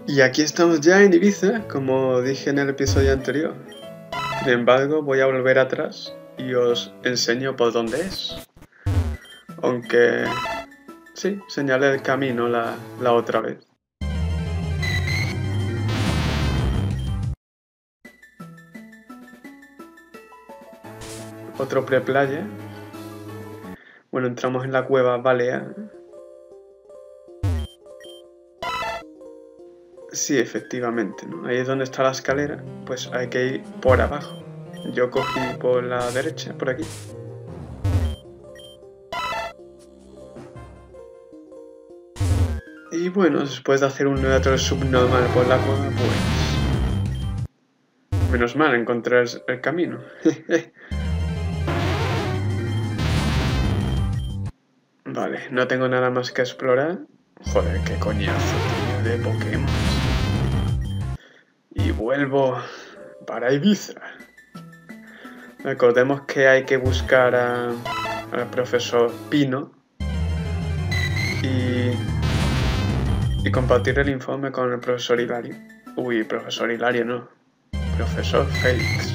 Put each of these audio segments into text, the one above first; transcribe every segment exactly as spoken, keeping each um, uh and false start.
Y aquí estamos ya en Ibiza, como dije en el episodio anterior. Sin embargo, voy a volver atrás y os enseño por dónde es. Aunque sí, señalé el camino la, la otra vez. Otro preplaya. Bueno, entramos en la cueva Balear. Sí, efectivamente, ¿no? Ahí es donde está la escalera, pues hay que ir por abajo. Yo cogí por la derecha, por aquí. Y bueno, después de hacer un neutro subnormal por la cueva, pues... menos mal, encontré el camino. Vale, no tengo nada más que explorar. Joder, qué coñazo, tío, de Pokémon. Y vuelvo para Ibiza. Recordemos que hay que buscar a, al profesor Pino y, y compartir el informe con el profesor Hilario. Uy, profesor Hilario no, profesor Félix.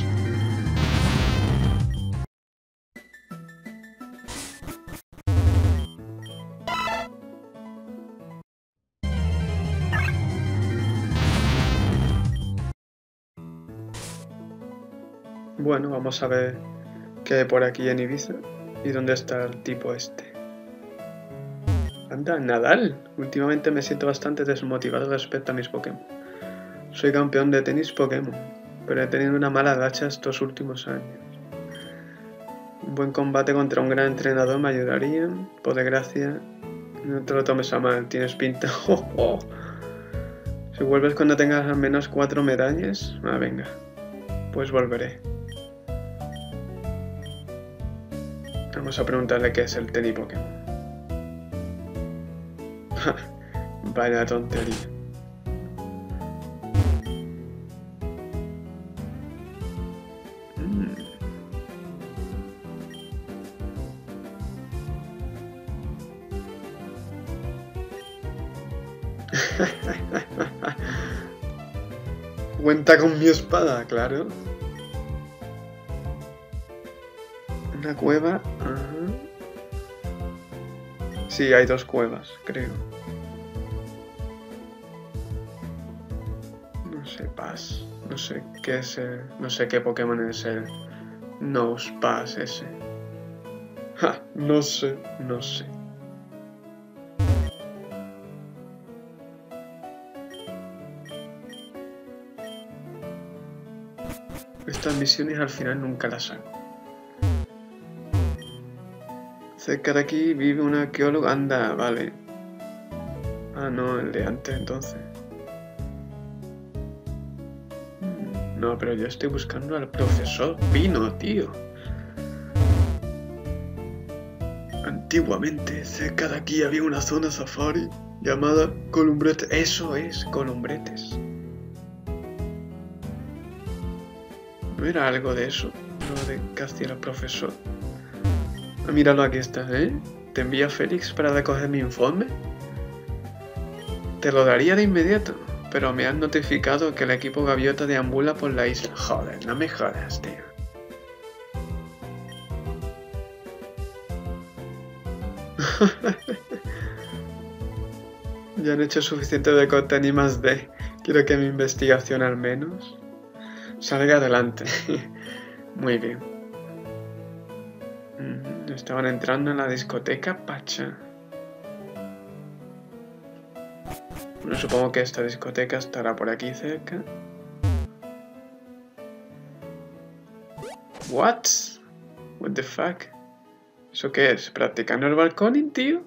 Bueno, vamos a ver qué hay por aquí en Ibiza y dónde está el tipo este. Anda, Nadal. Últimamente me siento bastante desmotivado respecto a mis Pokémon. Soy campeón de tenis Pokémon, pero he tenido una mala racha estos últimos años. Un buen combate contra un gran entrenador me ayudaría. Por desgracia, no te lo tomes a mal, tienes pinta. Oh, oh. Si vuelves cuando tengas al menos cuatro medallas, ah, venga, pues volveré. Vamos a preguntarle qué es el tenis Pokémon. Vaya tontería. Mm. Cuenta con mi espada, claro. Una cueva. Ajá. Sí, hay dos cuevas, creo. No sé, Pass. No sé qué es el... No sé qué Pokémon es el Nosepass ese. Ja, no sé, no sé. Estas misiones al final nunca las hago. Cerca de aquí vive un arqueólogo. Anda, vale. Ah, no, el de antes entonces. No, pero yo estoy buscando al profesor Pino, tío. Antiguamente, cerca de aquí había una zona safari llamada Columbretes. Eso es, Columbretes. ¿No era algo de eso? Lo de castigar al profesor. Ah, míralo, aquí está, ¿eh? ¿Te envía Félix para recoger mi informe? Te lo daría de inmediato, pero me han notificado que el equipo Gaviota deambula por la isla. Joder, no me jodas, tío. Ya han hecho suficiente de corte ni más de. Quiero que mi investigación al menos salga adelante. Muy bien. Estaban entrando en la discoteca Pacha. Bueno, supongo que esta discoteca estará por aquí cerca. What? What the fuck? ¿Eso qué es? ¿Practicando el balconing, tío?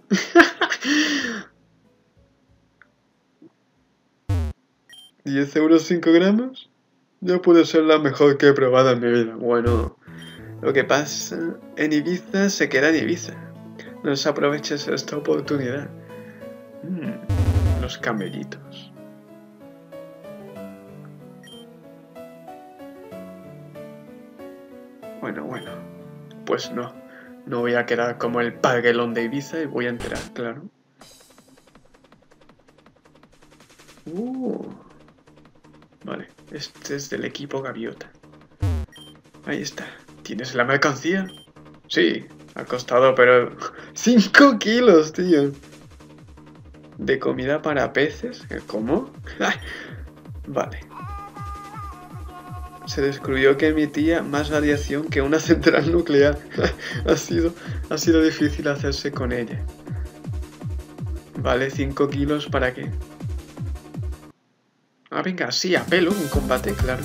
¿diez euros cinco gramos? Ya puede ser la mejor que he probado en mi vida. Bueno, lo que pasa en Ibiza se queda en Ibiza. No desaproveches esta oportunidad. Mm, los camellitos. Bueno, bueno. Pues no. No voy a quedar como el paguelón de Ibiza y voy a enterar, claro. Uh. Vale, este es del equipo Gaviota. Ahí está. ¿Tienes la mercancía? Sí, ha costado, pero... ¡cinco kilos, tío! ¿De comida para peces? ¿Cómo? Vale. Se descubrió que emitía más radiación que una central nuclear. ha, sido, ha sido difícil hacerse con ella. Vale, cinco kilos, ¿para qué? Ah, venga, sí, a pelo, un combate, claro.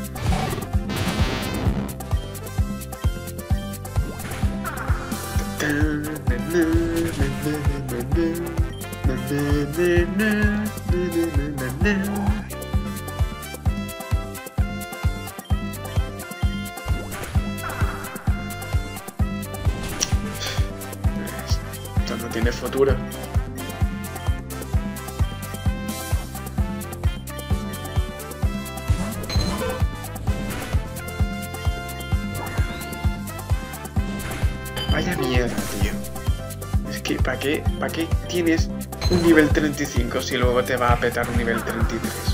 Esto no tiene futuro. Vaya mierda, tío. Es que, ¿para qué, ¿para qué tienes un nivel treinta y cinco si luego te va a petar un nivel treinta y tres?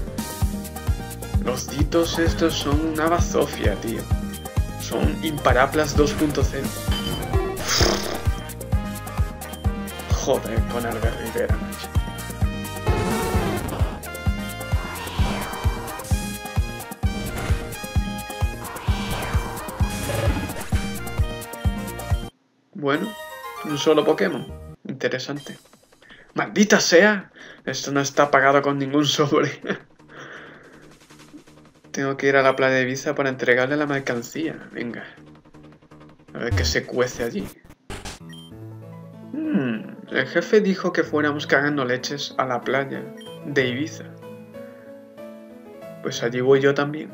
Los ditos estos son una bazofia, tío. Son imparaplas dos punto cero. Joder, con Albert Rivera, macho. Bueno, un solo Pokémon. Interesante. ¡Maldita sea! Esto no está pagado con ningún sobre. Tengo que ir a la playa de Ibiza para entregarle la mercancía. Venga. A ver qué se cuece allí. Hmm, el jefe dijo que fuéramos cagando leches a la playa de Ibiza. Pues allí voy yo también.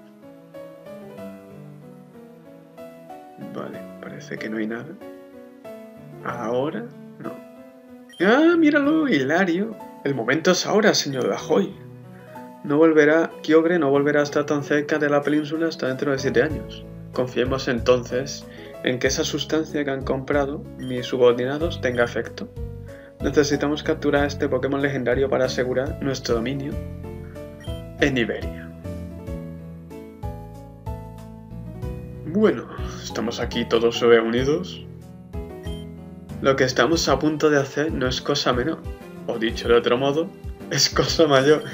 Vale, parece que no hay nada. ¿Ahora? No. ¡Ah, míralo! Hilario. El momento es ahora, señor Rajoy. No volverá, Kyogre no volverá a estar tan cerca de la península hasta dentro de siete años. Confiemos entonces en que esa sustancia que han comprado mis subordinados tenga efecto. Necesitamos capturar a este Pokémon legendario para asegurar nuestro dominio en Iberia. Bueno, estamos aquí todos reunidos. Lo que estamos a punto de hacer no es cosa menor, o dicho de otro modo, es cosa mayor.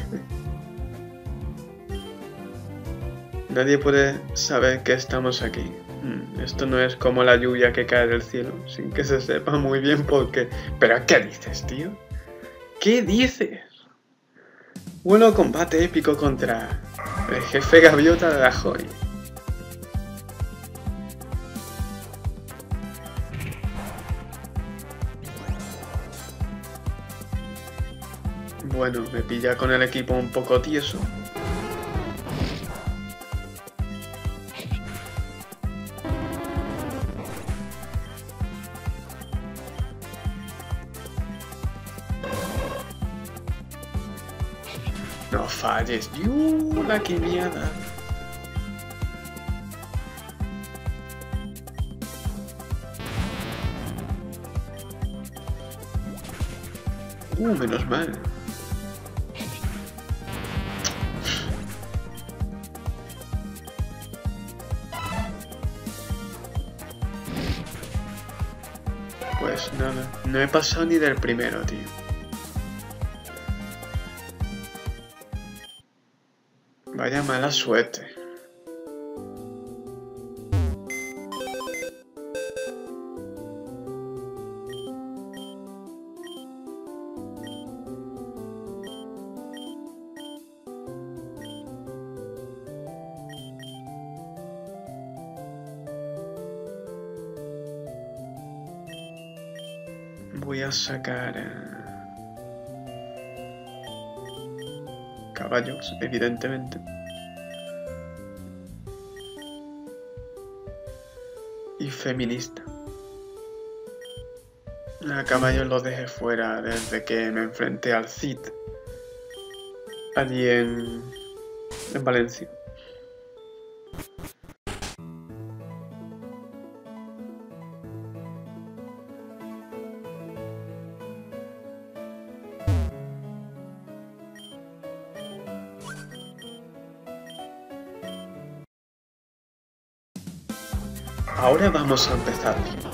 Nadie puede saber que estamos aquí. Esto no es como la lluvia que cae del cielo, sin que se sepa muy bien por qué. ¿Pero qué dices, tío? ¿Qué dices? Bueno, combate épico contra el jefe Gaviota de Rajoy. Bueno, me pilla con el equipo un poco tieso. No falles. ¡Yuuu! La quimiada. Uh, menos mal. Pues nada, no he pasado ni del primero, tío. Vaya mala suerte. Voy a sacar a... caballos, evidentemente. Y feminista. A caballos los dejé fuera desde que me enfrenté al Cid. Allí en, en Valencia. Ahora vamos a empezar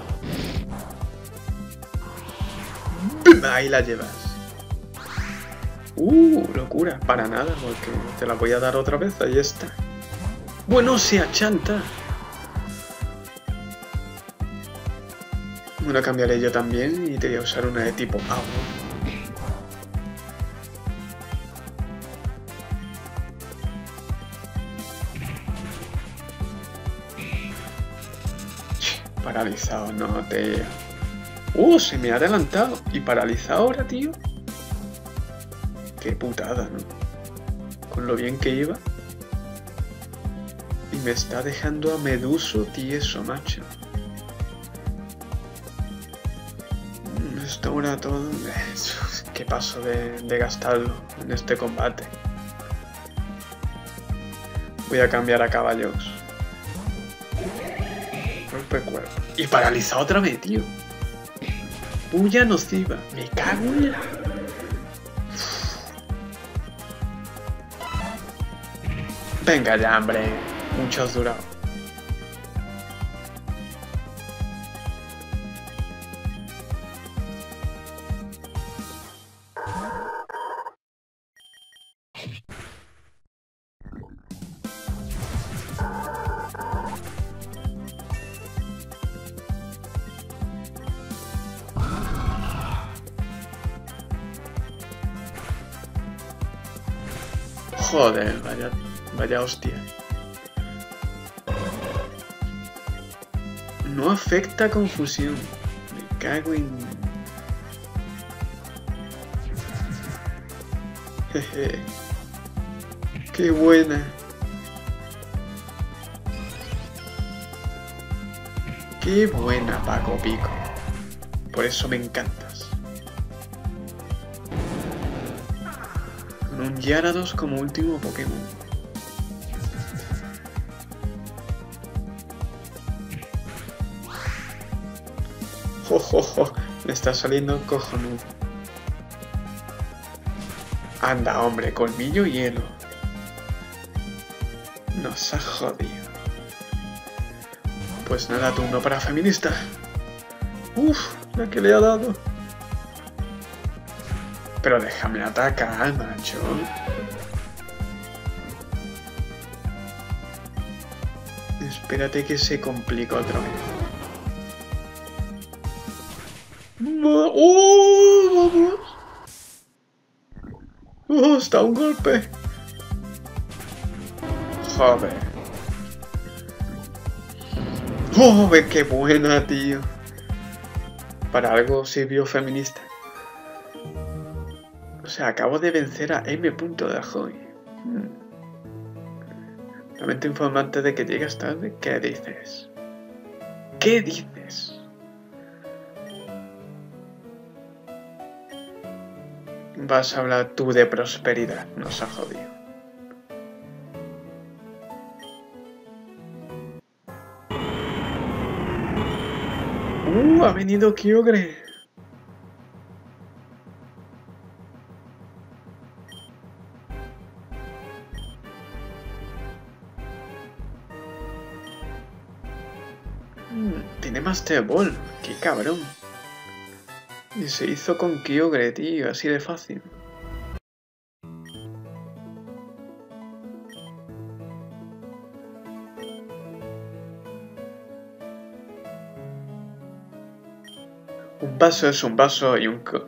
bien. Ahí la llevas. Uh, locura. Para nada, porque te la voy a dar otra vez. Ahí está. Bueno, se achanta. Bueno, cambiaré yo también y te voy a usar una de tipo agua. Paralizado, no, tío. Uh, se me ha adelantado. ¿Y paralizado ahora, tío? Qué putada, ¿no? Con lo bien que iba. Y me está dejando a Meduso tieso, macho. Esto ahora todo... ¿Qué paso de, de gastarlo en este combate? Voy a cambiar a caballos. Golpe cuerpo. Y paralizado otra vez, tío. Puya nociva. Me cago en la... Venga ya, hombre. Mucho has durado. Joder, vaya, vaya hostia. No afecta confusión. Me cago en... Jeje. Qué buena. Qué buena, Paco Pico. Por eso me encantas. Con un Gyarados como último Pokémon. Jo, jo, jo. Me está saliendo cojonudo. Anda, hombre, colmillo y hielo. Nos ha jodido. Pues nada, turno para feminista. Uf, la que le ha dado. Pero déjame atacar, macho. Espérate que se complica otra vez. ¡Oh, vamos! ¡Oh, está un golpe! Joder. ¡Oh, qué buena, tío! Para algo sirvió feminista. O sea, acabo de vencer a M. de Ajoy. Hmm. Lamento informante de que llegas tarde. ¿Qué dices? ¿Qué dices? Vas a hablar tú de prosperidad. Nos ha jodido. ¡Uh! Ha venido Kyogre. Tiene Master Ball, qué cabrón. Y se hizo con Kyogre, tío, así de fácil. Un vaso es un vaso y un co...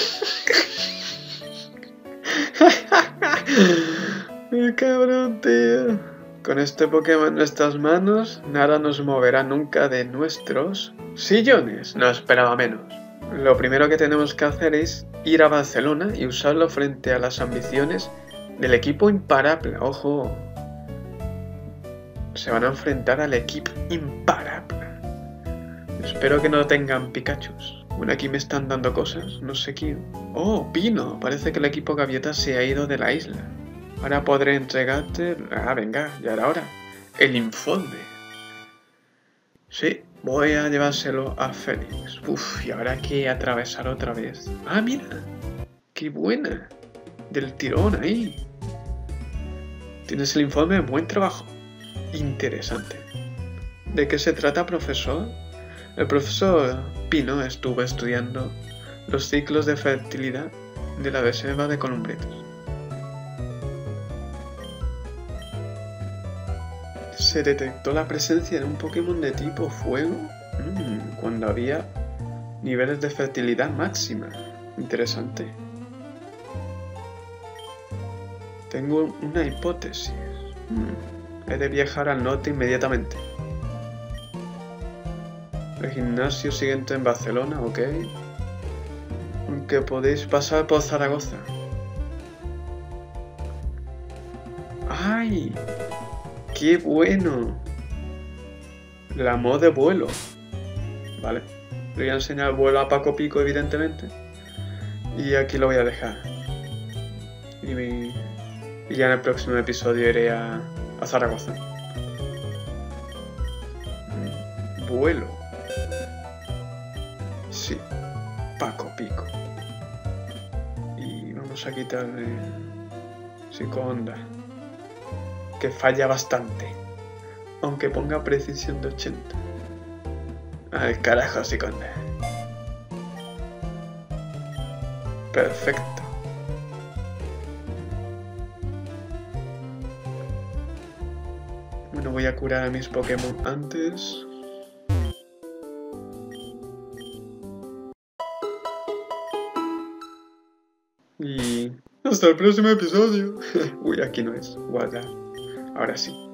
¡Qué cabrón, tío! Con este Pokémon en nuestras manos, nada nos moverá nunca de nuestros sillones. No esperaba menos. Lo primero que tenemos que hacer es ir a Barcelona y usarlo frente a las ambiciones del equipo imparable. ¡Ojo! Se van a enfrentar al equipo imparable. Espero que no tengan Pikachus. Bueno, aquí me están dando cosas. No sé qué. ¡Oh, Pino! Parece que el equipo Gaviota se ha ido de la isla. Ahora podré entregarte... Ah, venga, ya era hora. El informe. Sí, voy a llevárselo a Félix. Uf, y ahora hay que atravesar otra vez. Ah, mira. Qué buena. Del tirón ahí. Tienes el informe, buen trabajo. Interesante. ¿De qué se trata, profesor? El profesor Pino estuvo estudiando los ciclos de fertilidad de la reserva de columbritos. Se detectó la presencia de un Pokémon de tipo fuego mmm, cuando había niveles de fertilidad máxima. Interesante. Tengo una hipótesis. Mm, he de viajar al norte inmediatamente. El gimnasio siguiente en Barcelona, ok. Aunque podéis pasar por Zaragoza. ¡Ay! ¡Qué bueno! La mod de vuelo. Vale. Le voy a enseñar el vuelo a Paco Pico, evidentemente. Y aquí lo voy a dejar. Y, mi... y ya en el próximo episodio iré a, a Zaragoza. Vuelo. Sí. Paco Pico. Y vamos a quitarle psico-onda, que falla bastante, aunque ponga precisión de ochenta. Al carajo, psico-onda. Perfecto. Bueno, voy a curar a mis Pokémon antes. Y hasta el próximo episodio. Uy, aquí no es. Guarda. Ahora sí.